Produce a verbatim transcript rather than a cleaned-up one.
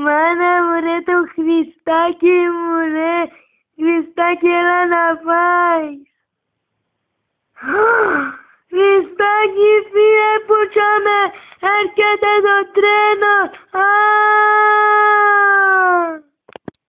Μάνα μου ρε το Χριστάκι μου ρε. Χριστάκι έλα να πάεις. Χριστάκι φύγε που τσάμε. Έρχεται το τρένο.